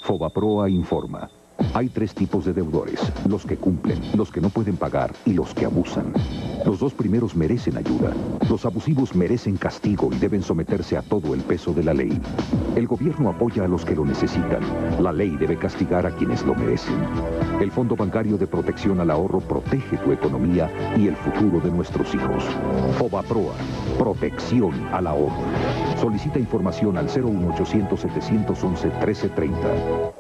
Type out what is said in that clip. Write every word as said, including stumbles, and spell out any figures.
Fobaproa informa. Hay tres tipos de deudores, los que cumplen, los que no pueden pagar y los que abusan. Los dos primeros merecen ayuda. Los abusivos merecen castigo y deben someterse a todo el peso de la ley. El gobierno apoya a los que lo necesitan. La ley debe castigar a quienes lo merecen. El Fondo Bancario de Protección al Ahorro protege tu economía y el futuro de nuestros hijos. Fobaproa, protección al ahorro. Solicita información al cero uno ochocientos, setecientos once, trece treinta.